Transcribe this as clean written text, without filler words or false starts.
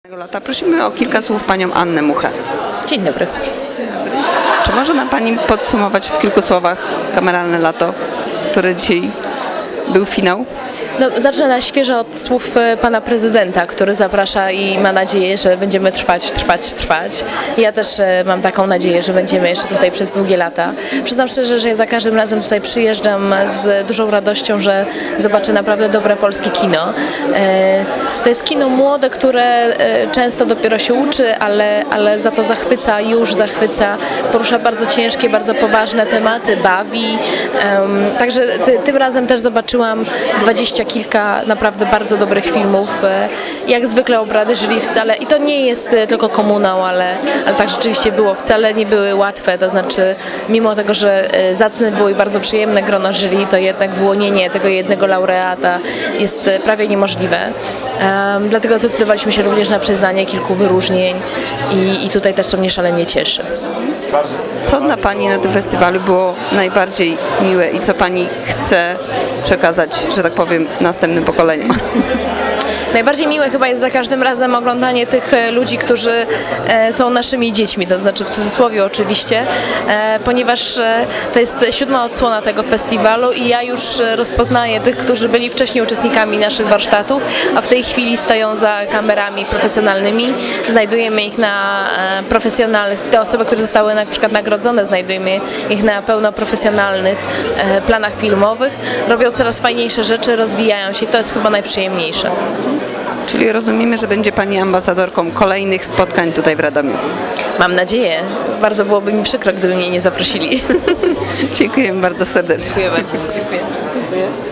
Lata. Prosimy o kilka słów panią Annę Muchę. Dzień dobry. Czy może nam pani podsumować w kilku słowach kameralne lato, które dzisiaj był finał? No, zacznę na świeżo od słów pana prezydenta, który zaprasza i ma nadzieję, że będziemy trwać. Ja też mam taką nadzieję, że będziemy jeszcze tutaj przez długie lata. Przyznam szczerze, że ja za każdym razem tutaj przyjeżdżam z dużą radością, że zobaczę naprawdę dobre polskie kino. To jest kino młode, które często dopiero się uczy, ale za to zachwyca, porusza bardzo ciężkie, bardzo poważne tematy, bawi. Także tym razem też zobaczyłam 20 kilka naprawdę bardzo dobrych filmów. Jak zwykle obrady jury wcale, i to nie jest tylko komunał, ale tak rzeczywiście było, wcale nie były łatwe, to znaczy mimo tego, że zacne było i bardzo przyjemne grono jury, to jednak wyłonienie tego jednego laureata jest prawie niemożliwe. Dlatego zdecydowaliśmy się również na przyznanie kilku wyróżnień i tutaj też to mnie szalenie cieszy. Co dla pani na tym festiwalu było najbardziej miłe i co pani chce przekazać, że tak powiem, następnym pokoleniom? Najbardziej miłe chyba jest za każdym razem oglądanie tych ludzi, którzy są naszymi dziećmi, to znaczy w cudzysłowie oczywiście, ponieważ to jest 7. odsłona tego festiwalu i ja już rozpoznaję tych, którzy byli wcześniej uczestnikami naszych warsztatów, a w tej chwili stoją za kamerami profesjonalnymi. Znajdujemy ich na profesjonalnych, te osoby, które zostały na przykład nagrodzone, znajdujemy ich na pełnoprofesjonalnych planach filmowych, robią coraz fajniejsze rzeczy, rozwijają się i to jest chyba najprzyjemniejsze. Czyli rozumiemy, że będzie pani ambasadorką kolejnych spotkań tutaj w Radomiu. Mam nadzieję. Bardzo byłoby mi przykro, gdyby mnie nie zaprosili. Dziękuję bardzo serdecznie. Dziękuję bardzo. Dziękuję.